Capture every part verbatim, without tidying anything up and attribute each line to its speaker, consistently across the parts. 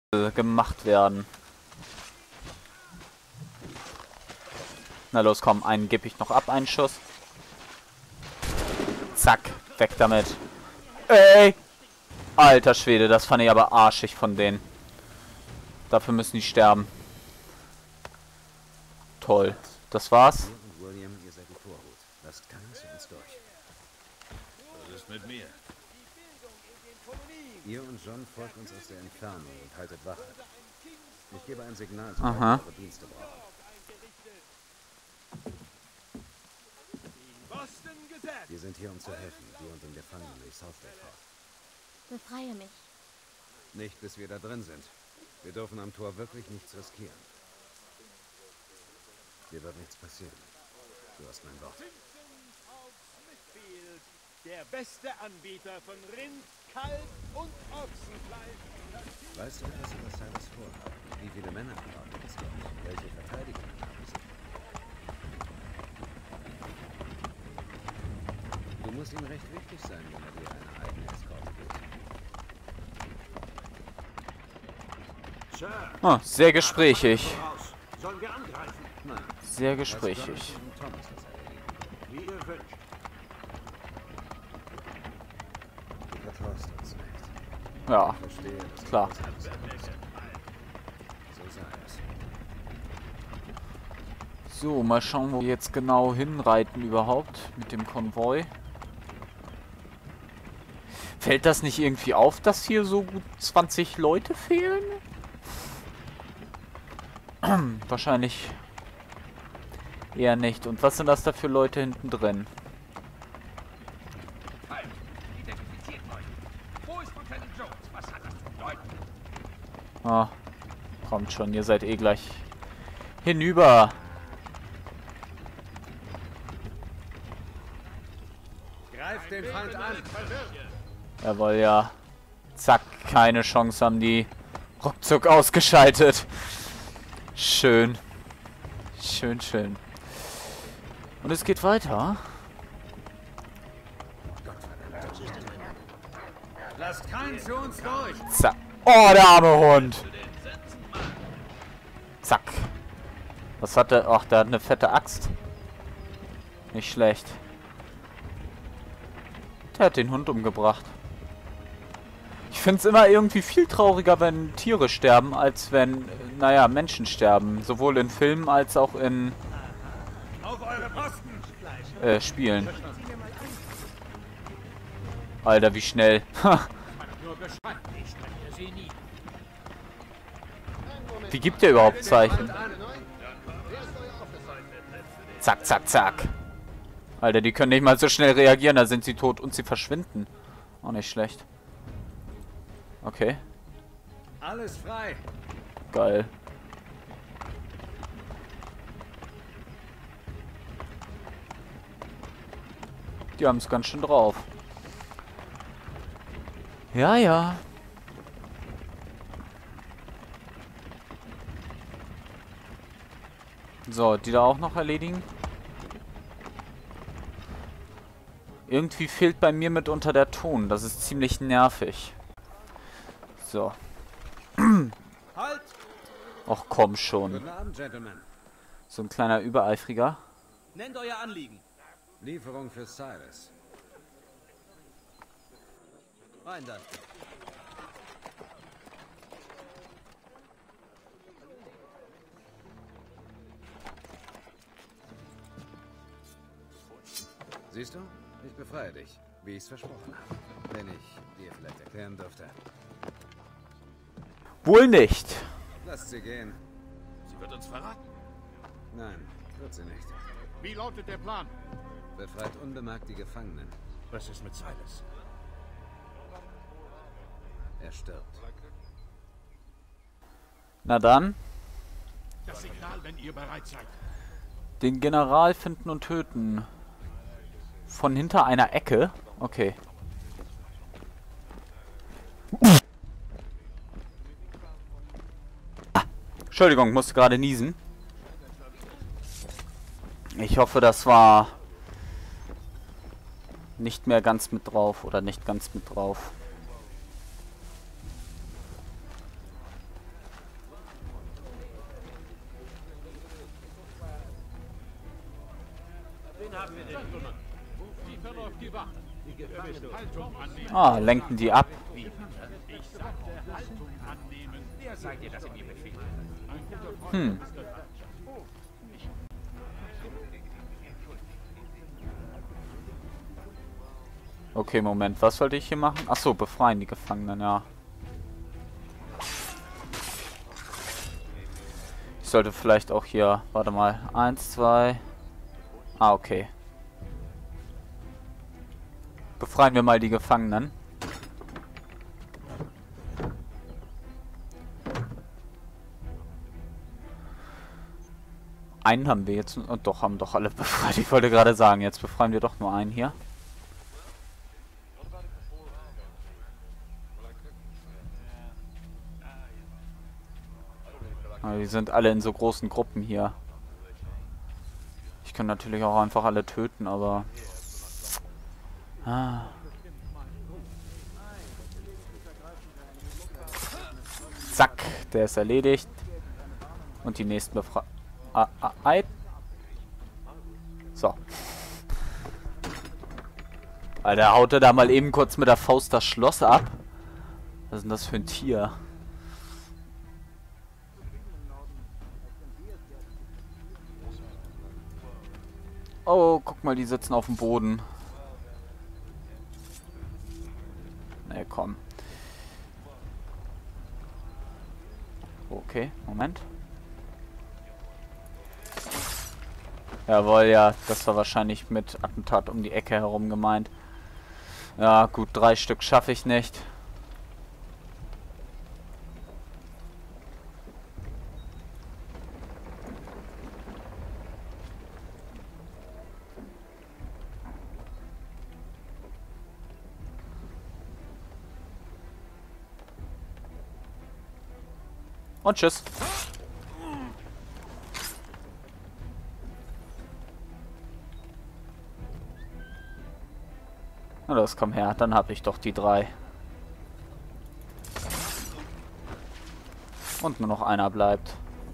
Speaker 1: äh, gemacht werden. Na los, komm, einen gebe ich noch ab, einen Schuss. Zack, weg damit. Ey! Alter Schwede, das fand ich aber arschig von denen. Dafür müssen die sterben. Toll. Das war's.
Speaker 2: William, ihr seid die Vorhut. Lasst keinen zu uns durch.
Speaker 3: Was ist mit mir?
Speaker 2: Ihr und John folgt uns aus der Entfernung und haltet Wache. Ich gebe ein Signal,
Speaker 1: Aha.
Speaker 2: sobald wir eure Dienste brauchen. Wir sind hier, um zu helfen, dir und den Gefangenen durch Southgate Fort.
Speaker 4: Befreie mich.
Speaker 2: Nicht, bis wir da drin sind. Wir dürfen am Tor wirklich nichts riskieren. Dir wird nichts passieren. Du hast mein Wort.
Speaker 5: Der beste Anbieter von Rind, Kalb und Ochsenfleisch.
Speaker 2: Weißt du etwas über Silas vorhat? Wie viele Männer brauchen es gibt? Welche Verteidigung haben sie? Du musst ihm recht wichtig sein, wenn er dir eine eigene Eskorte gibt.
Speaker 5: Sir,
Speaker 1: Oh, sehr gesprächig.
Speaker 5: voraus. Sollen wir angreifen?
Speaker 2: Nein.
Speaker 1: Sehr
Speaker 2: lass
Speaker 1: gesprächig.
Speaker 2: Jonathan und Thomas das erledigen.
Speaker 5: Wie ihr wünscht.
Speaker 2: Du vertraust uns nicht.
Speaker 1: Ja,
Speaker 2: Ich verstehe, dass du
Speaker 1: klar.
Speaker 2: das alles weißt. So sei es.
Speaker 1: So, mal schauen, wo wir jetzt genau hinreiten überhaupt mit dem Konvoi. Fällt das nicht irgendwie auf, dass hier so gut zwanzig Leute fehlen? Wahrscheinlich eher nicht. Und was sind das da für Leute hinten drin?
Speaker 3: Halt! Identifiziert euch! Wo ist Lieutenant Jones? Was hat das zu bedeuten?
Speaker 1: Ah, kommt schon, ihr seid eh gleich hinüber.
Speaker 2: Greift den Feind an!
Speaker 1: Jawohl, ja. Zack, keine Chance haben die. Ruckzuck ausgeschaltet. Schön. Schön, schön. Und es geht weiter.
Speaker 2: Lasst keinen zu uns durch!
Speaker 1: Zack. Oh, der arme Hund. Zack. Was hat der? Ach, der hat eine fette Axt. Nicht schlecht. Der hat den Hund umgebracht. Ich finde es immer irgendwie viel trauriger, wenn Tiere sterben, als wenn, naja, Menschen sterben. Sowohl in Filmen als auch in
Speaker 5: Auf eure Posten!
Speaker 1: äh, Spielen. Alter, wie schnell. Ha.
Speaker 5: Nur beschreibt, ich spreche sie nie.
Speaker 1: Wie gibt der überhaupt Zeichen? Zack, zack, zack. Alter, die können nicht mal so schnell reagieren, da sind sie tot und sie verschwinden. Auch nicht schlecht. Okay,
Speaker 2: Alles frei!
Speaker 1: geil. Die haben es ganz schön drauf. Ja, ja. So, die da auch noch erledigen. Irgendwie fehlt bei mir mitunter der Ton. Das ist ziemlich nervig. So.
Speaker 5: Halt!
Speaker 1: Och, komm schon.
Speaker 2: Guten Abend, Gentlemen.
Speaker 1: So ein kleiner Übereifriger.
Speaker 5: Nennt euer Anliegen.
Speaker 2: Lieferung für Silas.
Speaker 5: Rein dann.
Speaker 2: Siehst du? Ich befreie dich, wie ich es versprochen habe. Wenn ich dir vielleicht erklären dürfte.
Speaker 1: Wohl nicht.
Speaker 2: Lasst sie gehen.
Speaker 3: Sie wird uns verraten.
Speaker 2: Nein, wird sie nicht.
Speaker 5: Wie lautet der Plan?
Speaker 2: Befreit unbemerkt die Gefangenen.
Speaker 5: Was ist mit Silas?
Speaker 2: Er stirbt.
Speaker 1: Na dann.
Speaker 5: Das Signal, wenn ihr bereit seid.
Speaker 1: Den General finden und töten. Von hinter einer Ecke. Okay. Ah, Entschuldigung, musste gerade niesen. Ich hoffe, das war nicht mehr ganz mit drauf oder nicht ganz mit drauf. Ah, lenken die ab.
Speaker 3: Wer seid ihr, dass ihr mir befehlt?
Speaker 1: Hm. Okay, Moment. Was sollte ich hier machen? Ach so, befreien die Gefangenen, ja. Ich sollte vielleicht auch hier... Warte mal. Eins, zwei... Ah, okay. Befreien wir mal die Gefangenen. Einen haben wir jetzt... Und doch, haben doch alle befreit. Ich wollte gerade sagen, jetzt befreien wir doch nur einen hier. Aber die sind alle in so großen Gruppen hier. Ich kann natürlich auch einfach alle töten, aber... Ah. Zack, der ist erledigt. Und die nächsten befreien. Ah, ah, ah. So. Alter, haut er da mal eben kurz mit der Faust das Schloss ab. Was ist denn das für ein Tier? Oh, guck mal, die sitzen auf dem Boden. Ne, komm. Okay, Moment. Jawohl, ja, das war wahrscheinlich mit Attentat um die Ecke herum gemeint. Ja, gut, drei Stück schaffe ich nicht. Und tschüss. Na los, komm her, dann habe ich doch die drei. Und nur noch einer bleibt.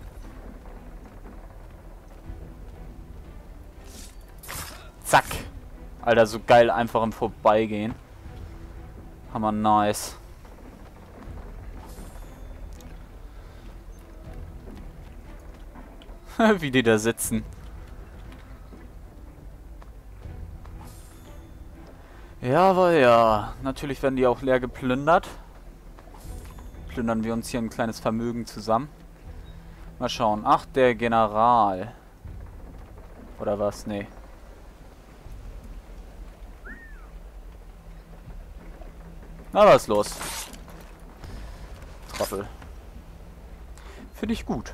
Speaker 1: Zack. Alter, so geil einfach im Vorbeigehen. Hammer nice. Wie die da sitzen. Ja, aber ja. Natürlich werden die auch leer geplündert. Plündern wir uns hier ein kleines Vermögen zusammen. Mal schauen. Ach, der General. Oder was? Nee. Na, was ist los? Trottel. Finde ich gut.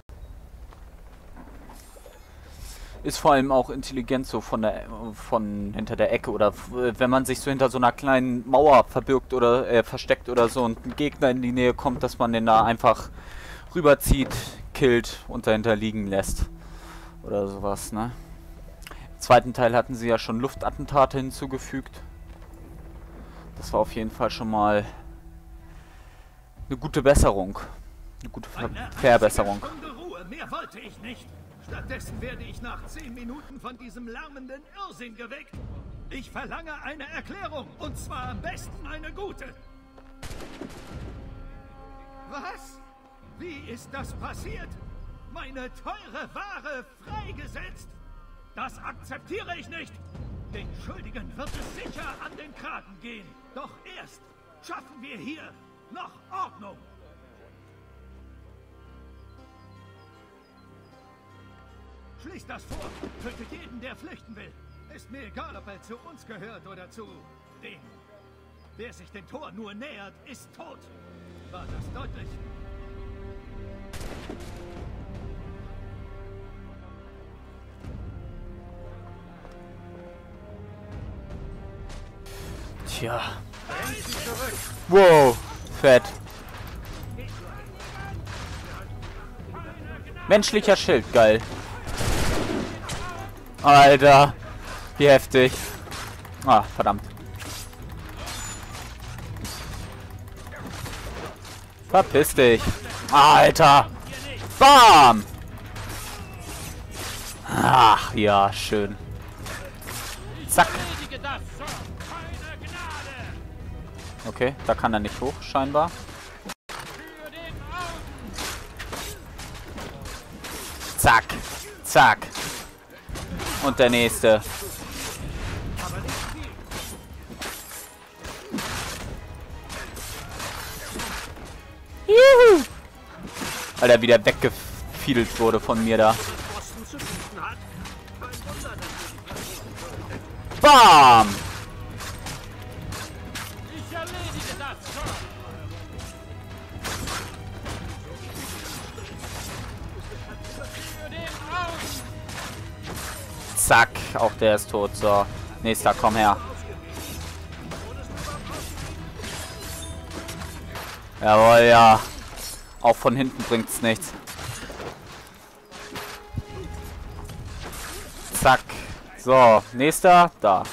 Speaker 1: Ist vor allem auch intelligent so von der von hinter der Ecke oder wenn man sich so hinter so einer kleinen Mauer verbirgt oder äh, versteckt oder so und ein Gegner in die Nähe kommt, dass man den da einfach rüberzieht, killt und dahinter liegen lässt. Oder sowas, ne? Im zweiten Teil hatten sie ja schon Luftattentate hinzugefügt. Das war auf jeden Fall schon mal eine gute Besserung. Eine gute Ver Verbesserung.
Speaker 5: Ruhe, mehr wollte ich nicht. Stattdessen werde ich nach zehn Minuten von diesem lärmenden Irrsinn geweckt. Ich verlange eine Erklärung, und zwar am besten eine gute. Was? Wie ist das passiert? Meine teure Ware freigesetzt? Das akzeptiere ich nicht. Den Schuldigen wird es sicher an den Kragen gehen. Doch erst schaffen wir hier noch Ordnung. Schließt das vor. Tötet jeden, der flüchten will. Ist mir egal, ob er zu uns gehört oder zu dem. Wer sich dem Tor nur nähert, ist tot. War das deutlich?
Speaker 1: Tja. Wow. Fett. Menschlicher Schild, geil. Alter, wie heftig. Ah, verdammt. Verpiss dich. Alter. Bam. Ach, ja, schön. Zack.
Speaker 3: Erledige das, Sir. Keine Gnade.
Speaker 1: Okay, da kann er nicht hoch, scheinbar.
Speaker 3: Für den Augen.
Speaker 1: Zack. Zack. Und der nächste. Juhu. Alter, wie der weggefiedelt wurde von mir da. Bam!
Speaker 3: Ich erledige das, Sir. Für den Augen.
Speaker 1: Zack, auch der ist tot. So, nächster, komm her. Jawohl, ja. Auch von hinten bringt's nichts. Zack. So, nächster, da.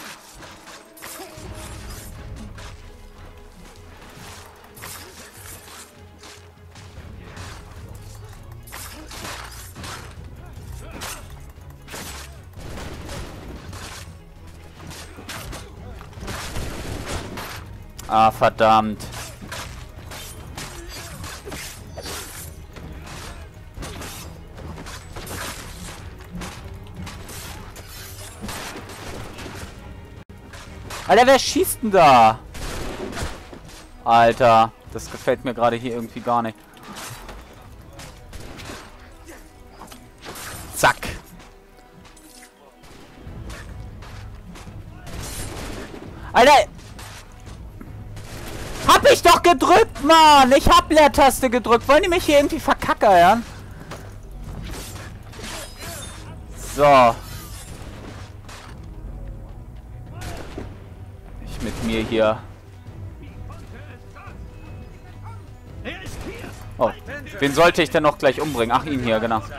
Speaker 1: Ah, verdammt. Alter, wer schießt denn da? Alter, das gefällt mir gerade hier irgendwie gar nicht. Zack. Alter! Hab ich doch gedrückt, Mann! Ich hab Leertaste gedrückt. Wollen die mich hier irgendwie verkackern? So. Ich mit mir hier.
Speaker 5: Er ist hier.
Speaker 1: Oh, wen sollte ich denn noch gleich umbringen? Ach, ihn hier, genau.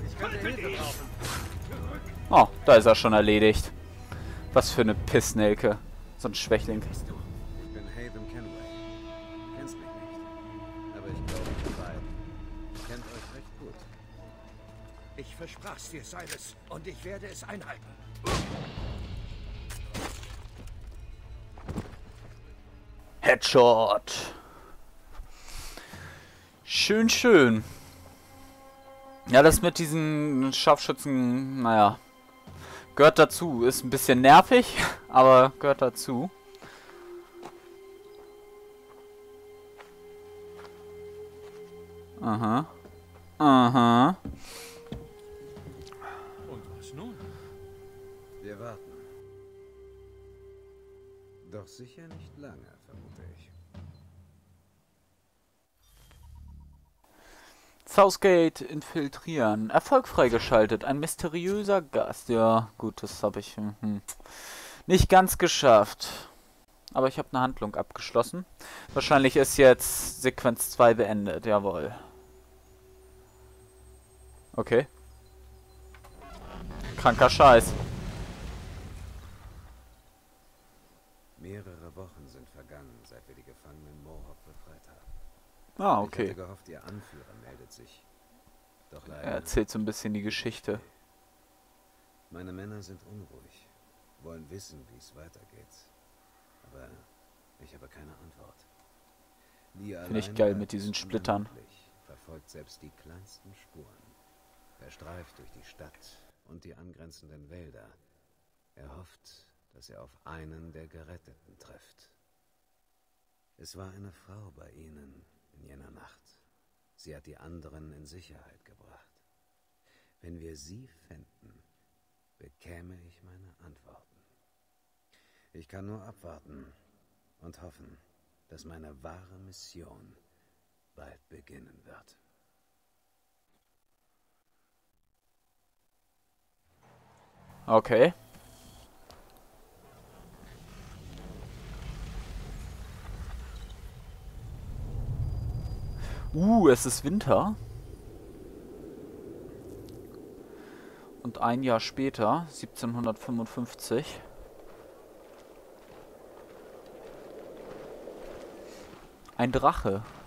Speaker 1: Oh, da ist er schon erledigt. Was für eine Pissnelke. So ein Schwächling.
Speaker 2: Ich bin Haven Kenway. Kennst mich nicht. Aber ich glaube, ihr beiden kennt euch recht gut.
Speaker 5: Ich versprach's dir, Silas, und ich werde es einhalten.
Speaker 1: Headshot. Schön, schön. Ja, das mit diesen Scharfschützen, naja, gehört dazu. Ist ein bisschen nervig, aber gehört dazu. Aha. Aha.
Speaker 3: Und was nun?
Speaker 2: Wir warten. Doch sicher nicht lange, vermute ich.
Speaker 1: Southgate infiltrieren. Erfolg freigeschaltet. Ein mysteriöser Gast. Ja, gut, das habe ich hm, nicht ganz geschafft. Aber ich habe eine Handlung abgeschlossen. Wahrscheinlich ist jetzt Sequenz zwei beendet. Jawohl. Okay. Kranker Scheiß.
Speaker 2: Mehrere Wochen sind vergangen, seit wir die Gefangenen Mohawk befreit haben.
Speaker 1: Ah,
Speaker 2: Ich
Speaker 1: okay.
Speaker 2: hatte gehofft, ihr Anführer meldet sich. Doch leider...
Speaker 1: Er erzählt so ein bisschen die Geschichte.
Speaker 2: Meine Männer sind unruhig, wollen wissen, wie es weitergeht. Aber ich habe keine Antwort.
Speaker 1: Finde ich geil mit diesen Splittern.
Speaker 2: Verfolgt selbst die kleinsten Spuren. Er streift durch die Stadt und die angrenzenden Wälder. Er hofft, dass er auf einen der Geretteten trifft. Es war eine Frau bei ihnen in jener Nacht. Sie hat die anderen in Sicherheit gebracht. Wenn wir sie fänden, bekäme ich meine Antworten. Ich kann nur abwarten und hoffen, dass meine wahre Mission bald beginnen wird.
Speaker 1: Okay. Uh, es ist Winter. Und ein Jahr später, siebzehnhundertfünfundfünfzig. Ein Drache.